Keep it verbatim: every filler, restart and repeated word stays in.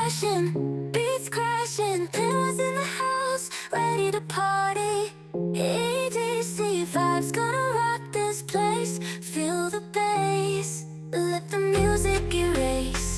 crashing, beats crashing. Pinhwa's in the house, ready to party. E D C vibes gonna rock this place. Feel the bass, let the music erase